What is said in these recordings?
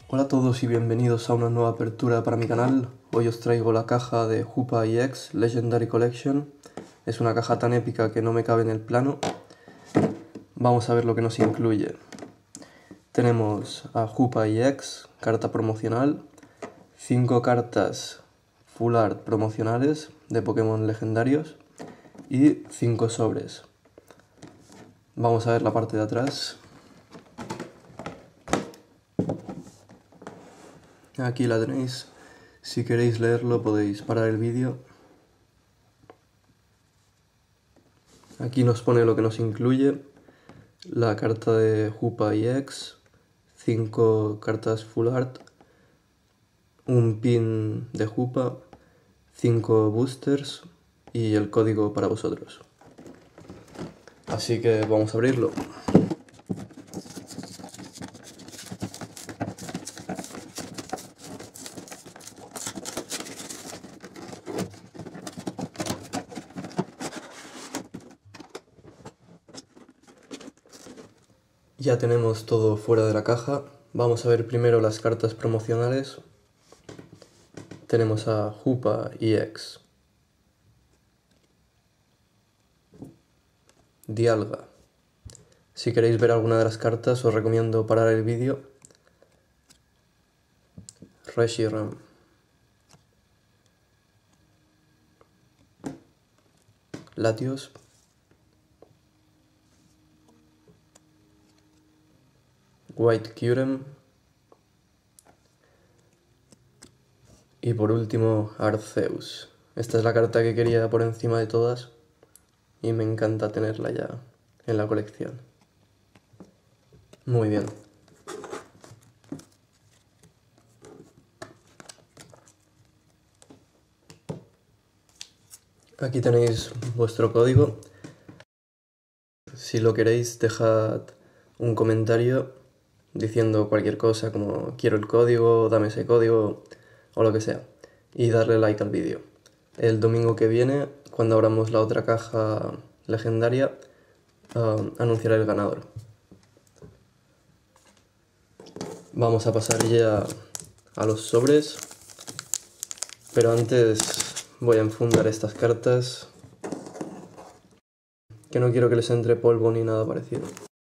Hola a todos y bienvenidos a una nueva apertura para mi canal. Hoy os traigo la caja de Hoopa EX Legendary Collection. Es una caja tan épica que no me cabe en el plano. Vamos a ver lo que nos incluye. Tenemos a Hoopa EX, carta promocional, 5 cartas Full Art promocionales de Pokémon legendarios y 5 sobres. Vamos a ver la parte de atrás. Aquí la tenéis. Si queréis leerlo podéis parar el vídeo. Aquí nos pone lo que nos incluye. La carta de Hoopa EX, 5 cartas Full Art, un pin de Hoopa, 5 boosters y el código para vosotros. Así que vamos a abrirlo. Ya tenemos todo fuera de la caja. Vamos a ver primero las cartas promocionales. Tenemos a Hoopa EX, Dialga. Si queréis ver alguna de las cartas os recomiendo parar el vídeo. Reshiram, Latios, White Curem y por último Arceus. Esta es la carta que quería por encima de todas y me encanta tenerla ya en la colección. Muy bien. Aquí tenéis vuestro código. Si lo queréis, dejad un comentario diciendo cualquier cosa como quiero el código, dame ese código o lo que sea. Y darle like al vídeo. El domingo que viene, cuando abramos la otra caja legendaria, anunciaré el ganador. Vamos a pasar ya a los sobres, pero antes voy a enfundar estas cartas, que no quiero que les entre polvo ni nada parecido.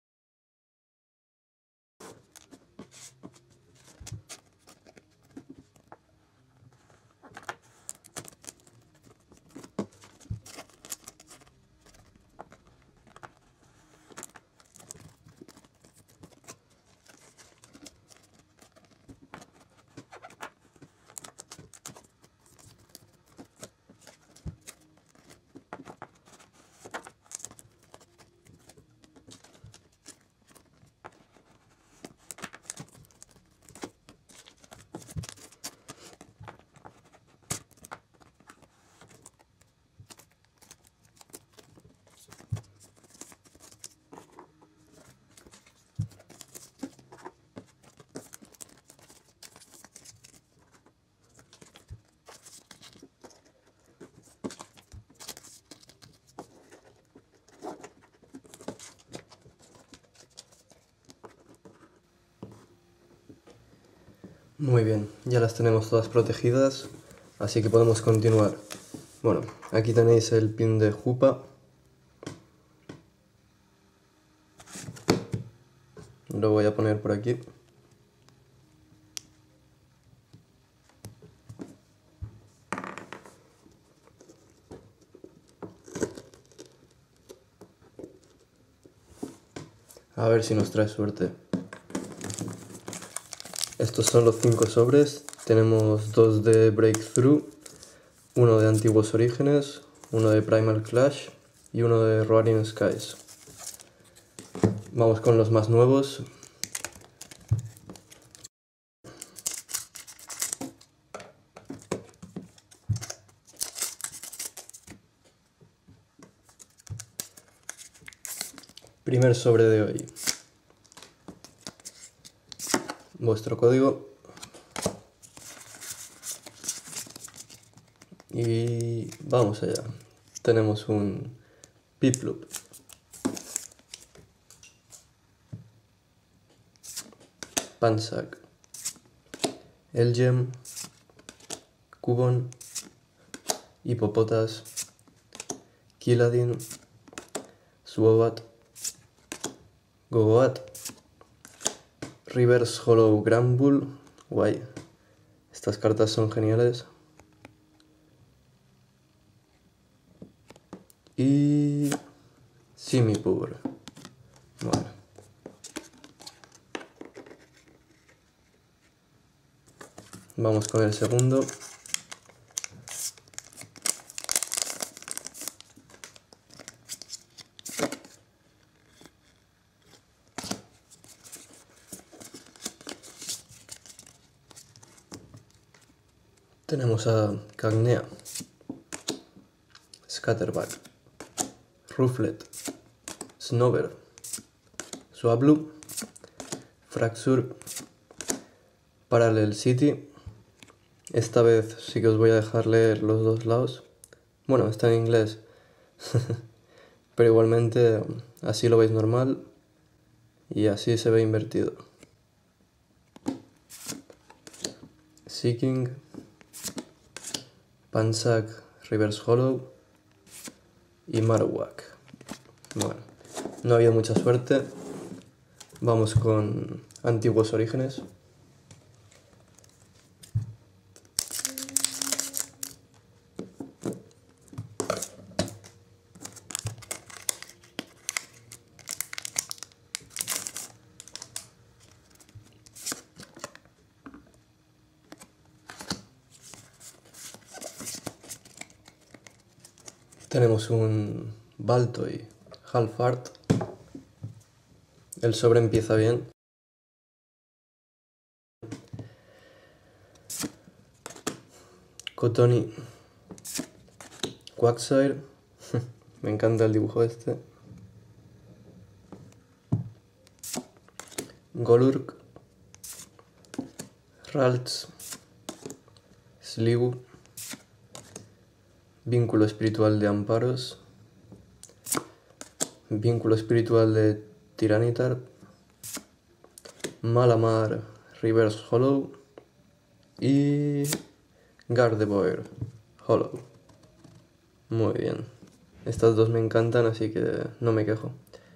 Muy bien, ya las tenemos todas protegidas, así que podemos continuar. Bueno, aquí tenéis el pin de Hoopa. Lo voy a poner por aquí. A ver si nos trae suerte. Estos son los 5 sobres. Tenemos 2 de Breakthrough, uno de Antiguos Orígenes, uno de Primal Clash y uno de Roaring Skies. Vamos con los más nuevos. Primer sobre de hoy. Vuestro código. Y vamos allá. Tenemos un Piplup, Pansac, Elgem, Cubone, Hippopotas, Kiladin, Swobat, Gogoat, Reverse Hollow Granbull, guay, estas cartas son geniales, y Simipour, bueno. Vamos con el segundo. Tenemos a Cagnea, Scatterback, Rufflet, Snover, Swablu, Fraxure, Parallel City. Esta vez sí que os voy a dejar leer los dos lados. Bueno, está en inglés, pero igualmente así lo veis normal y así se ve invertido. Seeking, Pansac Reverse Hollow y Marowak. Bueno, no ha habido mucha suerte. Vamos con Antiguos Orígenes. Tenemos un Baltoy Half-Art. El sobre empieza bien. Cotoni, Quagsire. Me encanta el dibujo este. Golurk, Ralts, Sligu, Vínculo espiritual de Amparos, Vínculo espiritual de Tiranitar, Malamar Reverse Hollow y Gardevoir Hollow. Muy bien. Estas dos me encantan, así que no me quejo.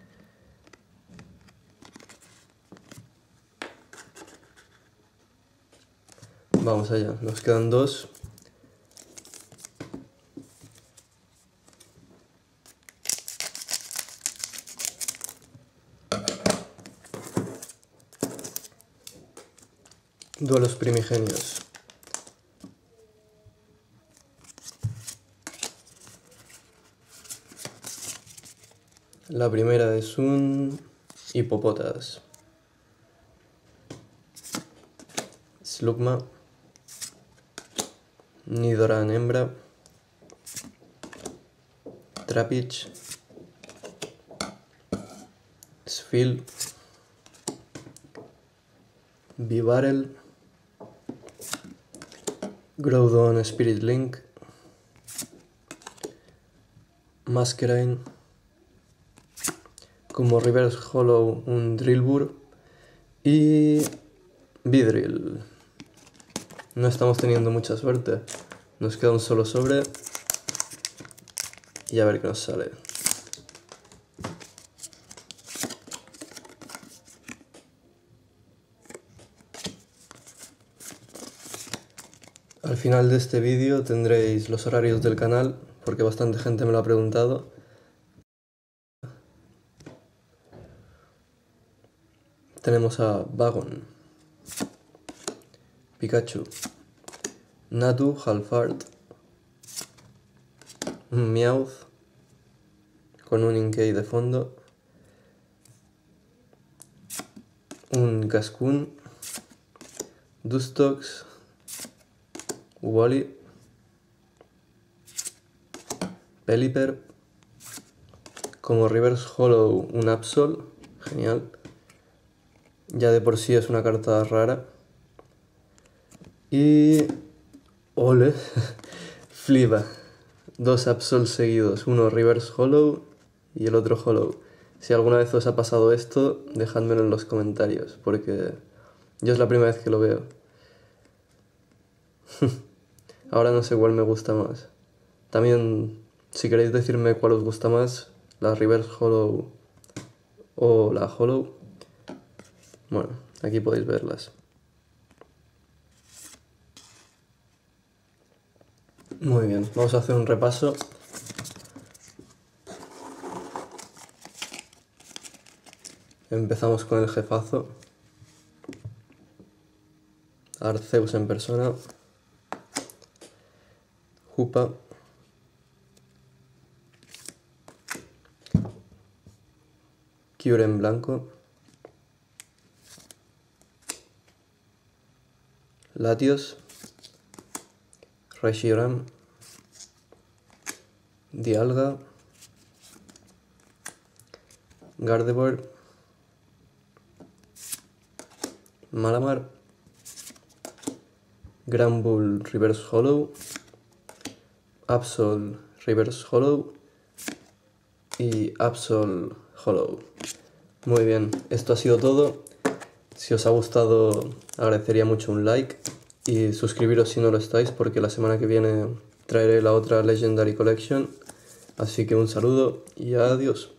Vamos allá, nos quedan dos. Duelos primigenios. La primera es un Hippopotas, Slugma, Nidoran hembra, Trapinch, Sfil, Bibarel, Groudon Spirit Link, Masquerain, como Reverse Hollow un Drillbur y Vidril. No estamos teniendo mucha suerte. Nos queda un solo sobre y a ver qué nos sale. Al final de este vídeo tendréis los horarios del canal, porque bastante gente me lo ha preguntado. Tenemos a Bagon, Pikachu, Natu Half-Art, un Meowth con un Inkay de fondo, un Cascoon, Dustox, Wally, Pelipper, como Reverse Hollow un Absol, genial, ya de por sí es una carta rara, y ole, Fliba, dos Absol seguidos, uno Reverse Hollow y el otro Hollow. Si alguna vez os ha pasado esto, dejádmelo en los comentarios, porque yo es la primera vez que lo veo. Ahora no sé cuál me gusta más. También, si queréis decirme cuál os gusta más, la Reverse Hollow o la Hollow, bueno, aquí podéis verlas. Muy bien, vamos a hacer un repaso. Empezamos con el jefazo, Arceus en persona, Hoopa, Kyurem en blanco, Latios, Reshiram, Dialga, Gardevoir, Malamar, Granbull Reverse Hollow, Absol Reverse Hollow y Absol Hollow. Muy bien, esto ha sido todo. Si os ha gustado, agradecería mucho un like y suscribiros si no lo estáis, porque la semana que viene traeré la otra Legendary Collection. Así que un saludo y adiós.